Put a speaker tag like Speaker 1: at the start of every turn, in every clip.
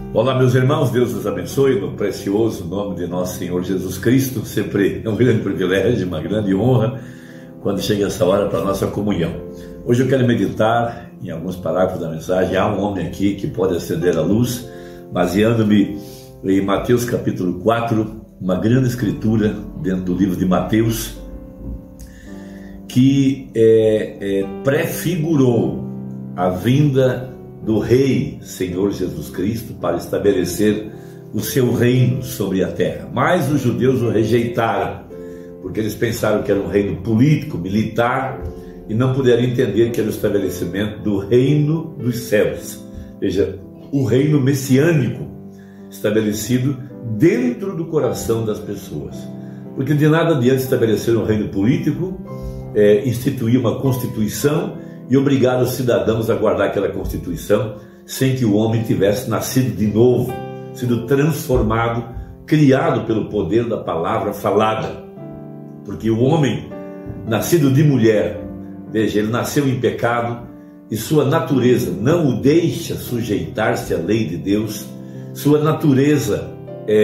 Speaker 1: Olá, meus irmãos, Deus os abençoe no precioso nome de nosso Senhor Jesus Cristo. Sempre é um grande privilégio, uma grande honra quando chega essa hora para a nossa comunhão. Hoje eu quero meditar em alguns parágrafos da mensagem. Há um homem aqui que pode acender a luz, baseando-me em Mateus capítulo 4, uma grande escritura dentro do livro de Mateus, que prefigurou a vinda do Rei Senhor Jesus Cristo para estabelecer o seu reino sobre a terra. Mas os judeus o rejeitaram, porque eles pensaram que era um reino político, militar, e não puderam entender que era o estabelecimento do reino dos céus. Veja, o reino messiânico estabelecido dentro do coração das pessoas. Porque de nada adianta estabelecer um reino político, instituir uma constituição e obrigar os cidadãos a guardar aquela Constituição sem que o homem tivesse nascido de novo, sido transformado, criado pelo poder da palavra falada. Porque o homem, nascido de mulher, veja, ele nasceu em pecado e sua natureza não o deixa sujeitar-se à lei de Deus. Sua natureza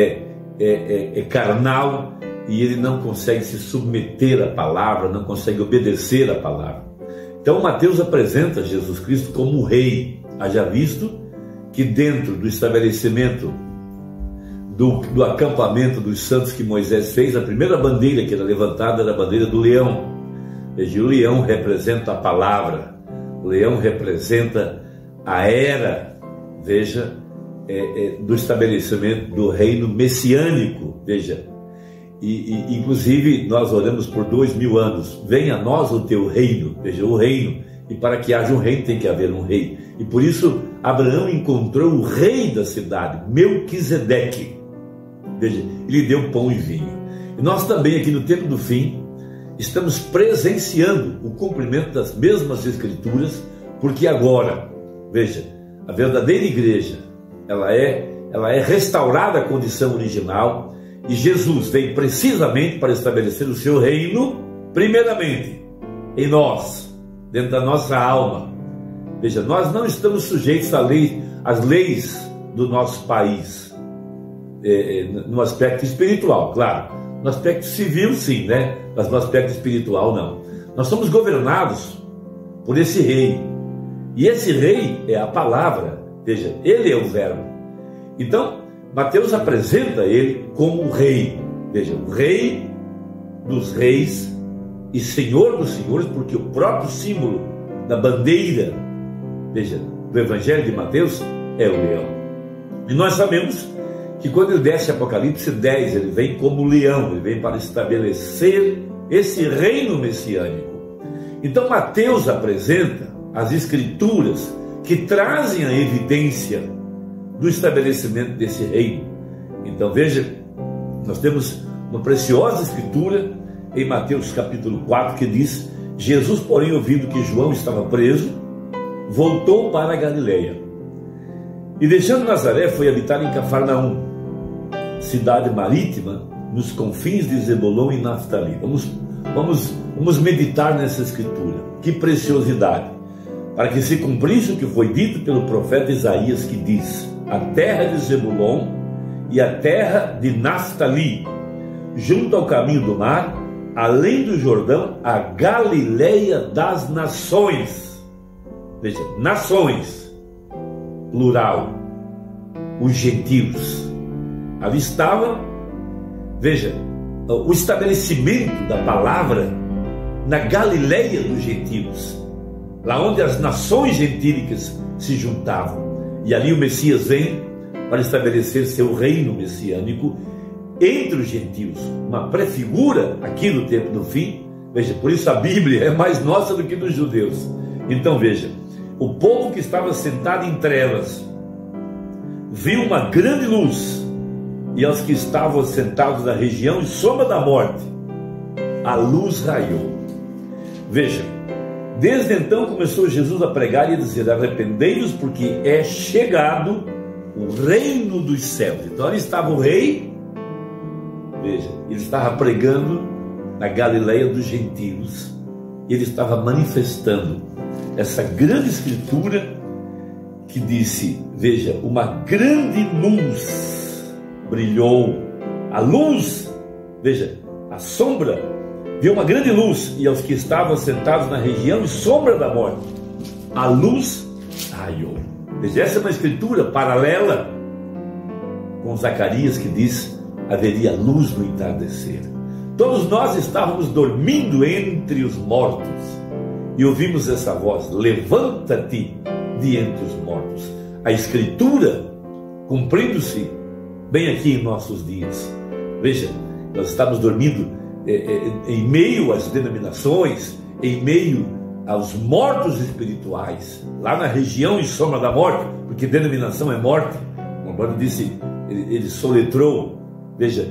Speaker 1: é carnal e ele não consegue se submeter à palavra, não consegue obedecer à palavra. Então Mateus apresenta Jesus Cristo como o rei. Haja visto que dentro do estabelecimento do acampamento dos santos que Moisés fez, a primeira bandeira que era levantada era a bandeira do leão. Veja, o leão representa a palavra, o leão representa a era, veja, do estabelecimento do reino messiânico. Veja, e inclusive nós oramos por 2000 anos, venha a nós o teu reino, veja, o reino, e para que haja um reino tem que haver um rei, e por isso Abraão encontrou o rei da cidade, Melquisedeque, veja, ele deu pão e vinho. E nós também aqui no tempo do fim estamos presenciando o cumprimento das mesmas escrituras, porque agora, veja, a verdadeira igreja, ela é restaurada à condição original. E Jesus veio precisamente para estabelecer o seu reino, primeiramente, em nós, dentro da nossa alma. Veja, nós não estamos sujeitos às leis do nosso país, no aspecto espiritual, claro. No aspecto civil, sim, né? Mas no aspecto espiritual, não. Nós somos governados por esse rei. E esse rei é a palavra. Veja, ele é o verbo. Então, Mateus apresenta ele como o rei. Veja, o rei dos reis e senhor dos senhores, porque o próprio símbolo da bandeira, veja, do evangelho de Mateus é o leão. E nós sabemos que quando ele desce Apocalipse 10, ele vem como leão, ele vem para estabelecer esse reino messiânico. Então Mateus apresenta as escrituras que trazem a evidência do estabelecimento desse reino. Então veja, nós temos uma preciosa escritura em Mateus capítulo 4 que diz: Jesus, porém, ouvindo que João estava preso, voltou para a Galileia e, deixando Nazaré, foi habitar em Cafarnaum, cidade marítima nos confins de Zebulon e Naftali. Vamos meditar nessa escritura. Que preciosidade! Para que se cumprisse o que foi dito pelo profeta Isaías, que diz: a terra de Zebulon e a terra de Naftali, junto ao caminho do mar, além do Jordão, a Galileia das nações. Veja, nações, plural, os gentios. Ali estava, veja, o estabelecimento da palavra na Galileia dos gentios, lá onde as nações gentílicas se juntavam. E ali o Messias vem para estabelecer seu reino messiânico entre os gentios, uma prefigura aqui no tempo do fim. Veja, por isso a Bíblia é mais nossa do que dos judeus. Então veja, o povo que estava sentado em trevas viu uma grande luz, e aos que estavam sentados na região de sombra da morte, a luz raiou. Veja, desde então começou Jesus a pregar e a dizer: arrependei-vos, porque é chegado o reino dos céus. Então ali estava o rei, veja, ele estava pregando na Galileia dos gentios, e ele estava manifestando essa grande escritura que disse, veja, uma grande luz brilhou. A luz, veja, a sombra, viu uma grande luz, e aos que estavam sentados na região e sombra da morte, a luz raiou. Veja, essa é uma escritura paralela com Zacarias, que diz, haveria luz no entardecer. Todos nós estávamos dormindo entre os mortos, e ouvimos essa voz, levanta-te de entre os mortos. A escritura cumprindo-se bem aqui em nossos dias. Veja, nós estamos dormindo em meio às denominações, em meio aos mortos espirituais, lá na região e sombra da morte, porque denominação é morte. O Mano disse, ele soletrou, veja,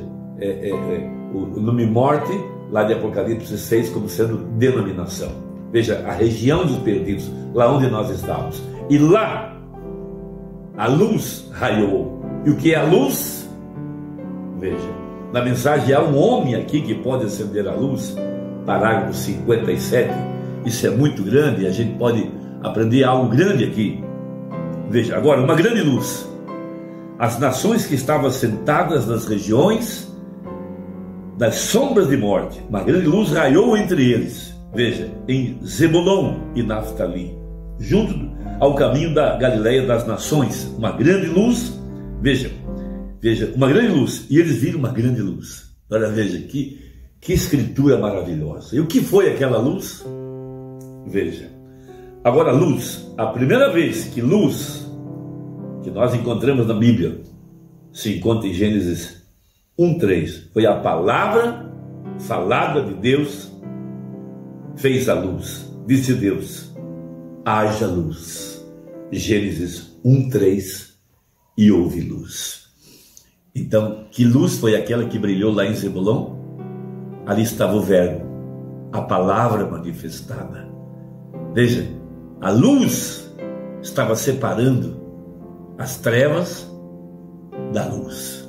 Speaker 1: o nome morte, lá de Apocalipse 6, como sendo denominação. Veja, a região dos perdidos, lá onde nós estávamos. E lá, a luz raiou. E o que é a luz? Veja, na mensagem há um homem aqui que pode acender a luz, parágrafo 57. Isso é muito grande, a gente pode aprender algo grande aqui. Veja, agora, uma grande luz. As nações que estavam sentadas nas regiões das sombras de morte, uma grande luz raiou entre eles. Veja, em Zebulon e Naftali, junto ao caminho da Galileia das nações, uma grande luz. Veja, uma grande luz. E eles viram uma grande luz. Olha, veja, que escritura maravilhosa. E o que foi aquela luz? Veja, agora luz, a primeira vez que luz, que nós encontramos na Bíblia, se encontra em Gênesis 1:3, foi a palavra falada de Deus, fez a luz. Disse Deus, haja luz. Gênesis 1:3, e houve luz. Então, que luz foi aquela que brilhou lá em Zebulon? Ali estava o verbo, a palavra manifestada. Veja, a luz estava separando as trevas da luz.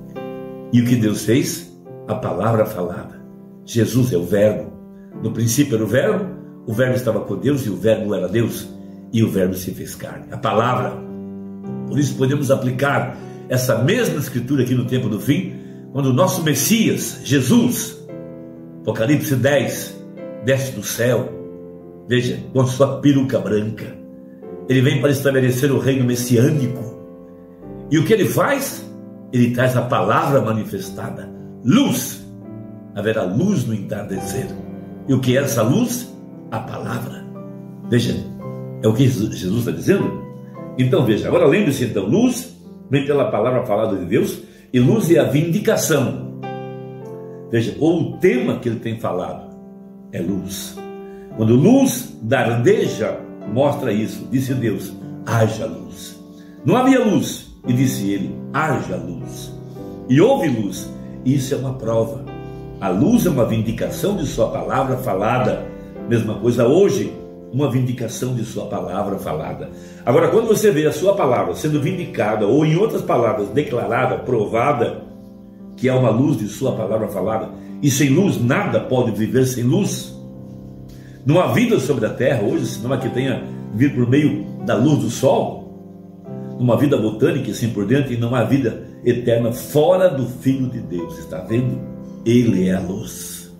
Speaker 1: E o que Deus fez? A palavra falada. Jesus é o verbo. No princípio era o verbo estava com Deus, e o verbo era Deus, e o verbo se fez carne. A palavra. Por isso podemos aplicar essa mesma escritura aqui no tempo do fim, quando o nosso Messias, Jesus, Apocalipse 10, desce do céu, veja, com sua peruca branca. Ele vem para estabelecer o reino messiânico. E o que ele faz? Ele traz a palavra manifestada. Luz. Haverá luz no entardecer. E o que é essa luz? A palavra. Veja, é o que Jesus está dizendo? Então veja, agora lembre-se então, luz vem pela palavra falada de Deus, e luz é a vindicação. Veja, ou o tema que ele tem falado é luz. Quando luz dardeja, mostra isso. Disse Deus, haja luz. Não havia luz, e disse ele, haja luz. E houve luz, e isso é uma prova. A luz é uma vindicação de sua palavra falada. Mesma coisa hoje, uma vindicação de sua palavra falada. Agora, quando você vê a sua palavra sendo vindicada, ou em outras palavras, declarada, provada, que é uma luz de sua palavra falada, e sem luz nada pode viver sem luz. Não há vida sobre a terra hoje, senão a que tenha vindo por meio da luz do sol, uma vida botânica e assim por diante, e não há vida eterna fora do Filho de Deus. Está vendo? Ele é a luz.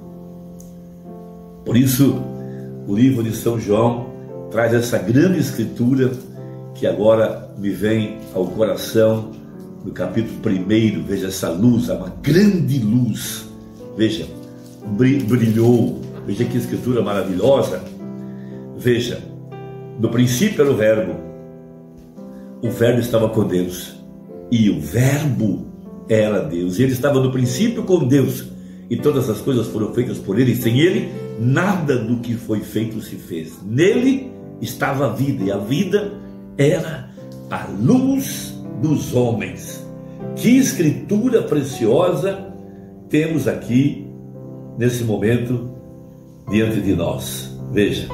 Speaker 1: Por isso, o livro de São João traz essa grande escritura que agora me vem ao coração, no capítulo 1. Veja essa luz, é uma grande luz. Veja, brilhou. Veja que escritura maravilhosa. Veja, no princípio era o verbo estava com Deus, e o verbo era Deus, e ele estava no princípio com Deus, e todas as coisas foram feitas por ele, e sem ele nada do que foi feito se fez. Nele estava a vida, e a vida era a luz dos homens. Que escritura preciosa temos aqui nesse momento diante de nós. Veja,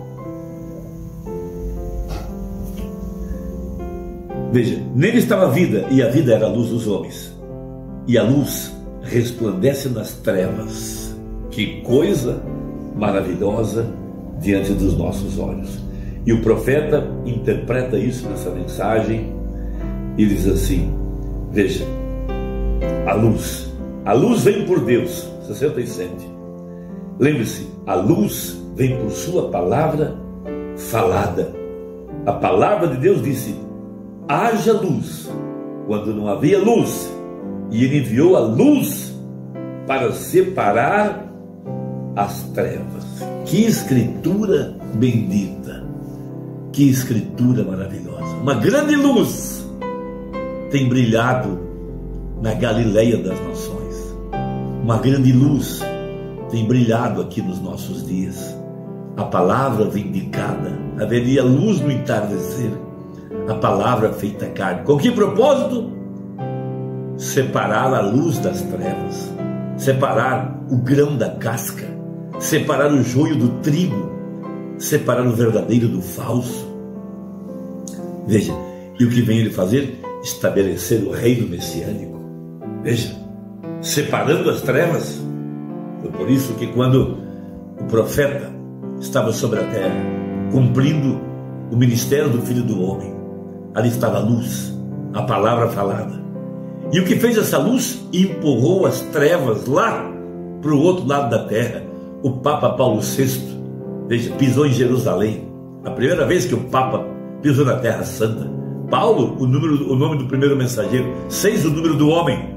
Speaker 1: nele estava a vida, e a vida era a luz dos homens, e a luz resplandece nas trevas. Que coisa maravilhosa diante dos nossos olhos. E o profeta interpreta isso nessa mensagem e diz assim: veja, a luz vem por Deus. 67. Lembre-se, a luz vem por sua palavra falada. A palavra de Deus disse: haja luz, quando não havia luz, e ele enviou a luz para separar as trevas. Que escritura bendita, que escritura maravilhosa. Uma grande luz tem brilhado na Galileia das nações. Uma grande luz tem brilhado aqui nos nossos dias. A palavra vindicada, haveria luz no entardecer, a palavra feita carne. Com que propósito? Separar a luz das trevas, separar o grão da casca, separar o joio do trigo, separar o verdadeiro do falso. Veja, e o que vem ele fazer? Estabelecer o reino messiânico. Veja, separando as trevas. Foi por isso que quando o profeta estava sobre a terra, cumprindo o ministério do Filho do Homem, ali estava a luz, a palavra falada. E o que fez essa luz? Empurrou as trevas lá para o outro lado da terra. O Papa Paulo VI, veja, pisou em Jerusalém. A primeira vez que o Papa pisou na Terra Santa. Paulo, o nome do primeiro mensageiro. 6, o número do homem.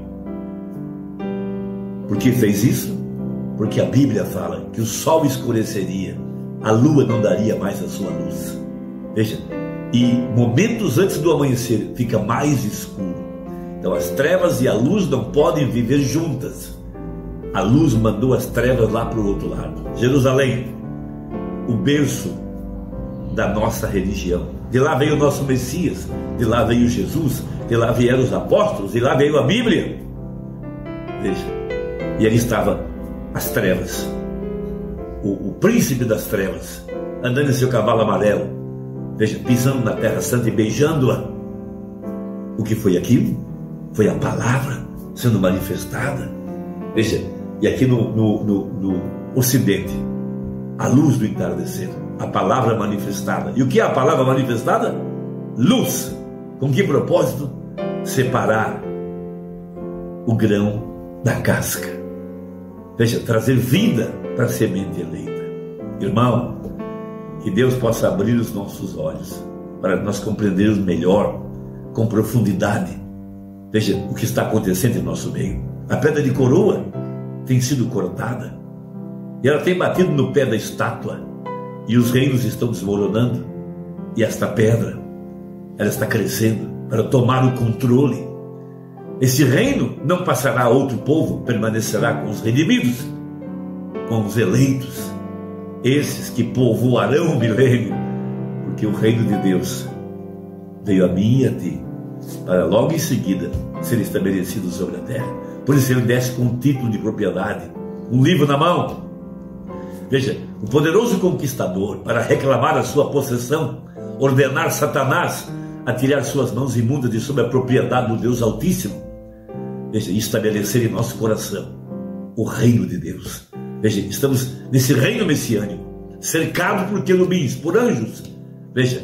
Speaker 1: Por que fez isso? Porque a Bíblia fala que o sol escureceria, a lua não daria mais a sua luz. Veja, e momentos antes do amanhecer fica mais escuro. Então as trevas e a luz não podem viver juntas. A luz mandou as trevas lá para o outro lado. Jerusalém, o berço da nossa religião. De lá veio o nosso Messias, de lá veio Jesus, de lá vieram os apóstolos, de lá veio a Bíblia. Veja, e ali estava as trevas, o príncipe das trevas, andando em seu cavalo amarelo, veja, pisando na Terra Santa e beijando-a. O que foi aquilo? Foi a palavra sendo manifestada. Veja, e aqui no Ocidente, a luz do entardecer, a palavra manifestada. E o que é a palavra manifestada? Luz. Com que propósito? Separar o grão da casca. Veja, trazer vida para a semente eleita. Irmão, que Deus possa abrir os nossos olhos para nós compreendermos melhor, com profundidade. Veja o que está acontecendo em nosso meio. A pedra de coroa tem sido cortada e ela tem batido no pé da estátua, e os reinos estão desmoronando, e esta pedra, ela está crescendo para tomar o controle. Esse reino não passará a outro povo, permanecerá com os redimidos, com os eleitos, esses que povoarão o milênio, porque o reino de Deus veio a mim e a ti, para logo em seguida ser estabelecido sobre a terra. Por isso ele desce com um título de propriedade, um livro na mão. Veja, o poderoso conquistador, para reclamar a sua possessão, ordenar Satanás a tirar suas mãos imundas de sobre a propriedade do Deus Altíssimo. Veja, estabelecer em nosso coração o reino de Deus. Veja, estamos nesse reino messiânico, cercado por querubins, por anjos. Veja,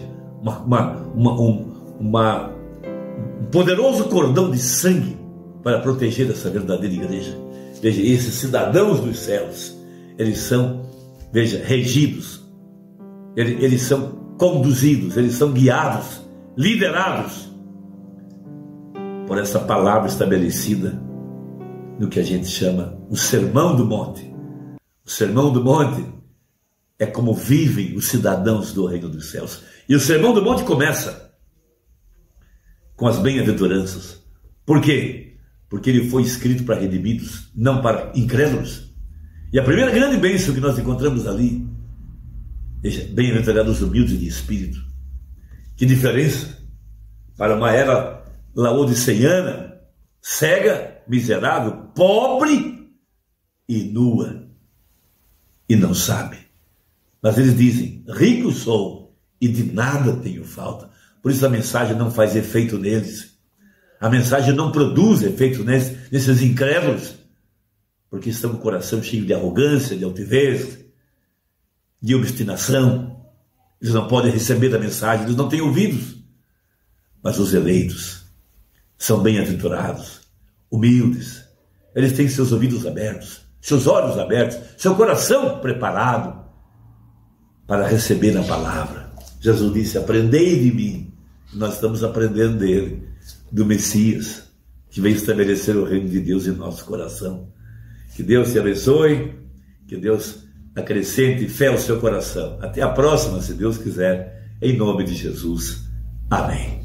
Speaker 1: um poderoso cordão de sangue para proteger essa verdadeira igreja. Veja, esses cidadãos dos céus, eles são, veja, regidos, eles são conduzidos, eles são guiados, liderados por essa palavra estabelecida no que a gente chama o Sermão do Monte. O Sermão do Monte é como vivem os cidadãos do reino dos céus. E o Sermão do Monte começa com as bem-aventuranças. Por quê? Porque ele foi escrito para redimidos, não para incrédulos. E a primeira grande bênção que nós encontramos ali, veja, bem-aventurados os humildes de espírito. Que diferença para uma era laodiceiana, cega, miserável, pobre e nua, e não sabe. Mas eles dizem: rico sou e de nada tenho falta. Por isso a mensagem não faz efeito neles. A mensagem não produz efeito nesses incrédulos, porque estão com o coração cheio de arrogância, de altivez, de obstinação. eles não podem receber a mensagem, eles não têm ouvidos. Mas os eleitos são bem-aventurados, humildes, eles têm seus ouvidos abertos, seus olhos abertos, seu coração preparado para receber a palavra. Jesus disse: aprendei de mim. Nós estamos aprendendo dele, do Messias, que vem estabelecer o reino de Deus em nosso coração. Que Deus te abençoe, que Deus acrescente fé ao seu coração. Até a próxima, se Deus quiser, em nome de Jesus. Amém.